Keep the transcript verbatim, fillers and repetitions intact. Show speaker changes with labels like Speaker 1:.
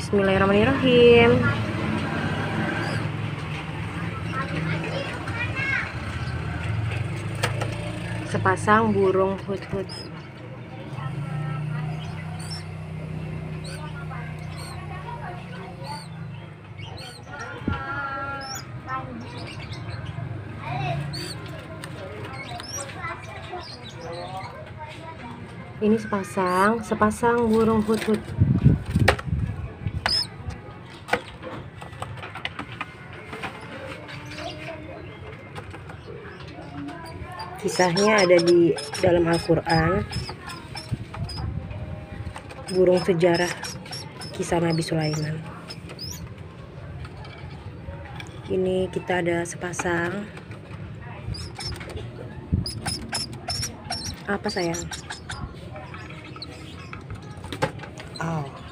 Speaker 1: Bismillahirrahmanirrahim. Sepasang burung hut-hut. Ini sepasang, sepasang burung hut-hut. Kisahnya ada di dalam Al-Quran. Burung sejarah kisah Nabi Sulaiman. Ini kita ada sepasang. Apa sayang? Oh.